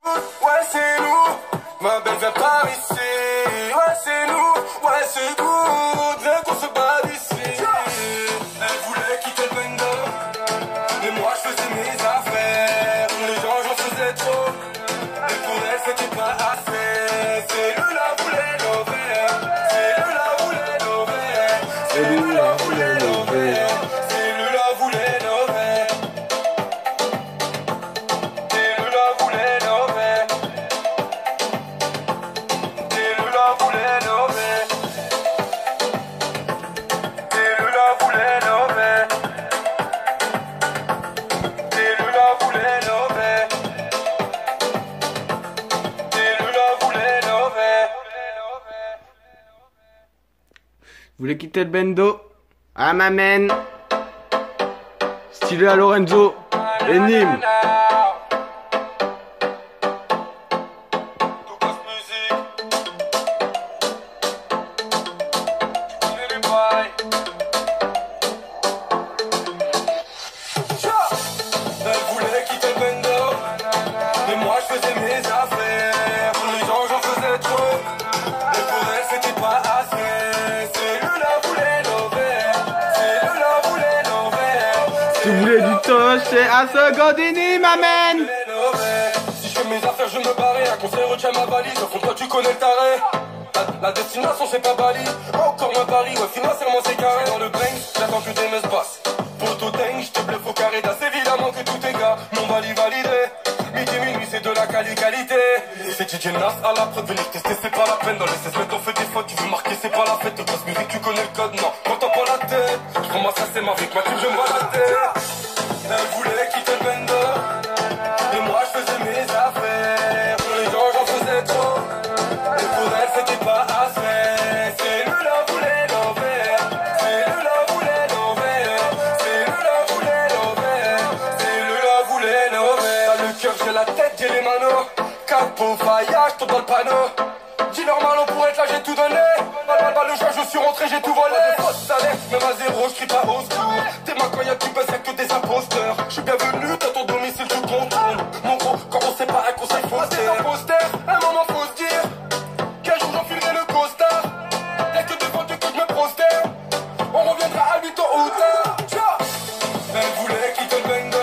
Ouais, c'est nous, ma belle vient par ici. Ouais, c'est nous, ouais, c'est good. Viens qu'on se bat ici. Elle voulait quitter le bando, mais moi je faisais mes affaires. Les gens, j'en faisais trop, et pour elle, c'était pas assez. C'est lui la voulait l'ouvert, c'est lui la voulait l'ouvert, c'est lui la voulait l'ouvert, c'est lui la voulait l'ouvert. Vous voulez quitter le bendo? Ah m'amène. Stylé à Lorenzo et Nîmes. Elle voulait quitter le bendo, mais moi je faisais mes affaires. Pour les gens j'en faisais trop, et pour elle c'était pas assez. C'est lui la voulait l'ouvert, c'est lui la voulait l'ouvert. Si vous voulez du toast, c'est à Secondini, m'amène. Si je fais mes affaires je me barrais, un conseil retient ma valise. Au fond toi tu connais le taré. La destination c'est pas Bali, encore moins Paris. Ouais financièrement c'est carré. Dans le bang, j'attends que des messes passent. Poto ding, je te bluffe au carré d'as. Évidemment que tout est gars, mon valide validé. Midi minuit c'est de la qualité. C'est DJ Nas à la preuve, venir tester c'est pas la peine. Dans les 16 mètres on fait des fautes, tu veux marquer c'est pas la fête. De grosse musique tu connais le code, non, quand t'en prends la tête. Je prends ma c'est ma vie, ma team je me vois la tête. Elle voulait quitter le bendo, et moi je faisais mes affaires. Pour les gens j'en faisais trop, et pour elle c'était pas assez. C'est lui la voulait l'envers, c'est lui la voulait l'envers, c'est lui la voulait l'envers, c'est lui la voulait l'envers. Le cœur j'ai la tête, j'ai les manos, capot, faillage, tout dans le panneau. Dis normal on pourrait être là, j'ai tout donné. Pas le choix, je suis rentré, j'ai tout volé. Fausse salaire, même à zéro, je crie pas au secours. T'es ma quand y'a du buzz, y'a que des imposteurs. Je suis bienvenu dans ton domicile, tu contrôles. Mon gros, quand on sait pas un conseil faut se dire. Imposteurs, un moment faut se dire qu'un jour j'enfilerai le costard. Y'a que devant Dieu que je me prosterne. On reviendra à 8 ans ou tard. Elle voulait quitter le bendo,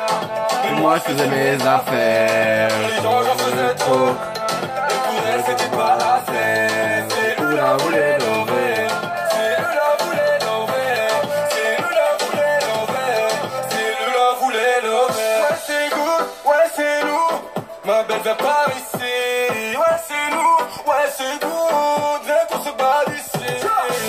Et moi je faisais mes affaires. les gens j'en faisais trop, et pour elle c'était pas assez. C'est lui la voulait l'ouvert, c'est lui la voulait l'ouvert, c'est lui la voulait l'ouvert, c'est lui la voulait l'ouvert. Ouais c'est good, ouais c'est nous, ma belle vient par ici. Ouais c'est nous, ouais c'est good, viens qu'on se bat ici.